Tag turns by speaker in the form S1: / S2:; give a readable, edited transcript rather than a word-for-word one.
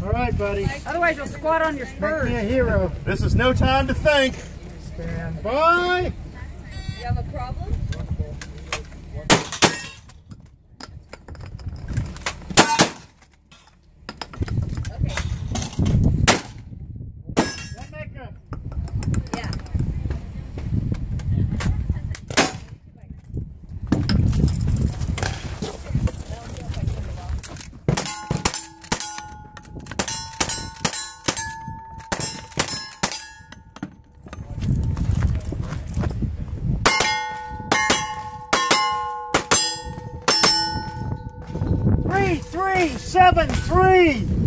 S1: All right, buddy.
S2: Otherwise, you'll squat on your spurs.
S1: Make me a hero.
S3: This is no time to think.
S1: Stand by.
S4: You have a problem? Okay.
S1: That make a...
S4: Yeah.
S1: Three, 7, 3.